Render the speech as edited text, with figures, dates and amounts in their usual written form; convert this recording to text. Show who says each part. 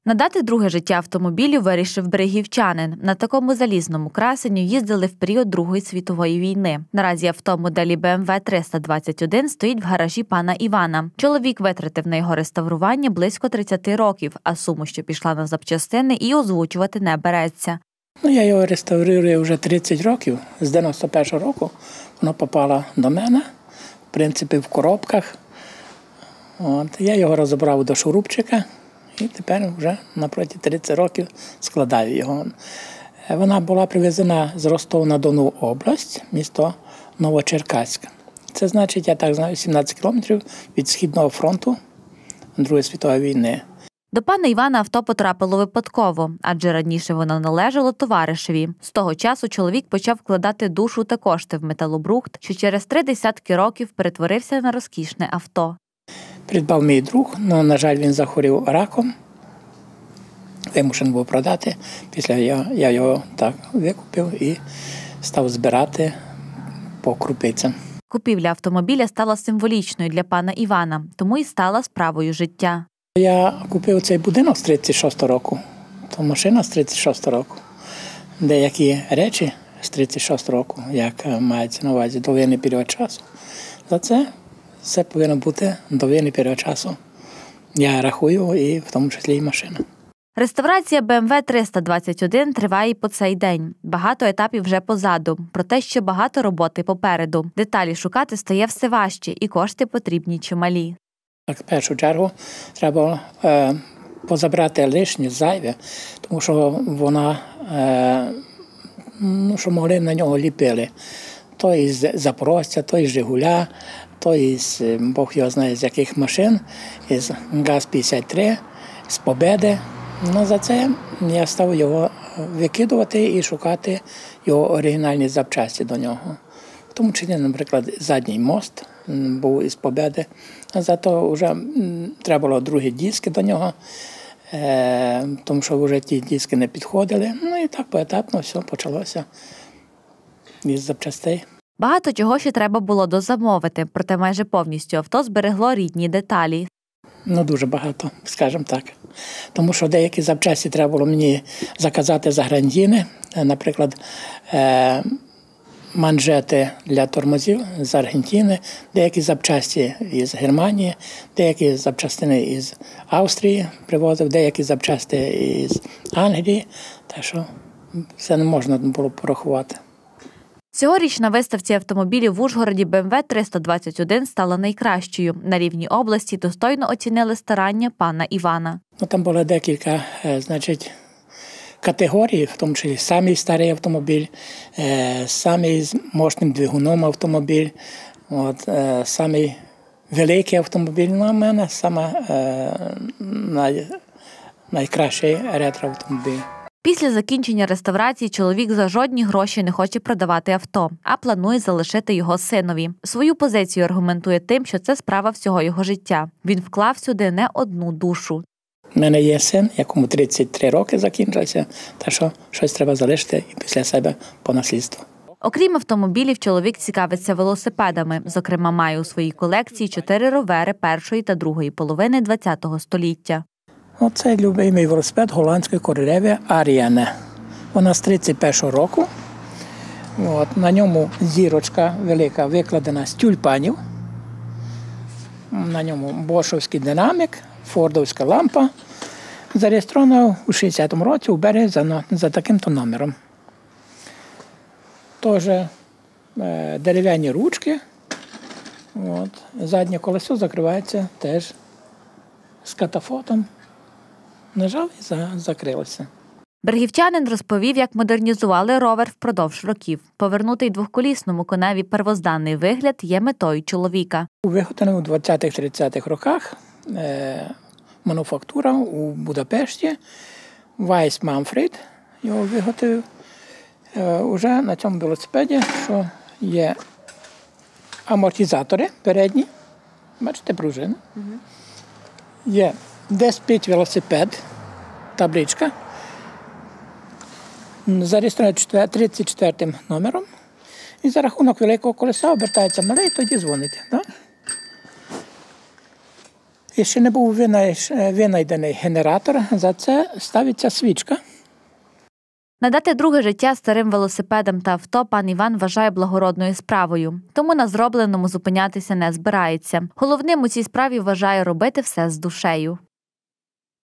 Speaker 1: Надати друге життя автомобілю вирішив берегівчанин. На такому залізному красенню їздили в період Другої світової війни. Наразі авто моделі BMW 321 стоїть в гаражі пана Івана. Чоловік витратив на його реставрування близько 30 років, а суму, що пішла на запчастини, і озвучувати не береться.
Speaker 2: Я його реставрую вже 30 років. З 91-го року воно попало до мене, в принципі, в коробках. Я його розібрав до шурупчика. І тепер вже напроти 30 років складаю його. Вона була привезена з Ростова-на-Дону область, місто Новочеркаськ. Це значить, я так знаю, 17 кілометрів від Східного фронту Другої світової війни.
Speaker 1: До пана Івана авто потрапило випадково, адже раніше воно належало товаришеві. З того часу чоловік почав вкладати душу та кошти в металобрухт, що через 30 років перетворився на розкішне авто.
Speaker 2: Придбав мій друг, але, на жаль, він захворів раком. Вимушений був продати. Після я його так викупив і став збирати по крупицям.
Speaker 1: Купівля автомобіля стала символічною для пана Івана, тому і стала справою життя.
Speaker 2: Я купив цей будинок з 36-го року, то машина з 36-го року. Деякі речі з 36-го року, як мається на увазі довоєнний період часу. За це все повинно бути довоєнний період часу. Я рахую, і в тому числі і машина.
Speaker 1: Реставрація BMW 321 триває і по цей день. Багато етапів вже позаду, проте ще багато роботи попереду. Деталі шукати стає все важче, і кошти потрібні чималі.
Speaker 2: В першу чергу треба позабрати лишнє, зайве, тому що вона, що могли на нього ліпили. То із Запорожця, то із Жигуля, то із, Бог його знає, з яких машин, із ГАЗ-53, з Победи. За це я став його викидувати і шукати його оригінальні запчасті до нього. В тому числі, наприклад, задній мост був із Победи. Зато вже треба було другі диски до нього, тому що вже ті диски не підходили. І так поетапно все почалося із запчастей.
Speaker 1: Багато чого ще треба було дозамовити, проте майже повністю авто зберегло рідні деталі.
Speaker 2: Дуже багато, скажімо так. Тому що деякі запчасті треба було мені заказати з Аргентини. Наприклад, манжети для тормозів з Аргентини, деякі запчасті із Германії, деякі запчастини із Австрії привозив, деякі запчасті із Англії. Так що це не можна було порахувати.
Speaker 1: Цьогоріч на виставці автомобілів в Ужгороді BMW 321 стала найкращою. На рівні області достойно оцінили старання пана Івана.
Speaker 2: Там було декілька, категорій, в тому числі самий старий автомобіль, самий з мощним двигуном автомобіль, самий великий автомобіль. У мене найкращий ретро-автомобіль.
Speaker 1: Після закінчення реставрації чоловік за жодні гроші не хоче продавати авто, а планує залишити його синові. Свою позицію аргументує тим, що це справа всього його життя. Він вклав сюди не одну душу.
Speaker 2: У мене є син, якому 33 роки закінчився, так що щось треба залишити і після себе по наслідству.
Speaker 1: Окрім автомобілів, чоловік цікавиться велосипедами. Зокрема, має у своїй колекції 4 ровери першої та другої половини ХХ століття.
Speaker 2: Оце любимий велосипед голландської королеви Аріане. Вона з 31-го року. На ньому зірочка велика викладена з тюльпанів. На ньому бошовський динамік, фордовська лампа. Зареєстрована у 60-му році у Березі за таким-то номером. Теж дерев'яні ручки. Заднє колесо закривається теж з катафотом. Нажав і закрилося.
Speaker 1: Берегівчанин розповів, як модернізували ровер впродовж років. Повернути й двохколісному коневі первозданний вигляд є метою чоловіка.
Speaker 2: Виготовлений у 20-30-х роках мануфактура у Будапешті. Вайс Манфред його виготовив. Уже на цьому велосипеді, що є амортизатори передні. Бачите, пружини. Є де спить велосипед, табличка, зареєстрована 34-м номером, і за рахунок великого колеса обертається мале і тоді дзвонить. І ще не був винайдений генератор, за це ставиться свічка.
Speaker 1: Надати друге життя старим велосипедам та авто пан Іван вважає благородною справою, тому на зробленому зупинятися не збирається. Головним у цій справі вважає робити все з душею.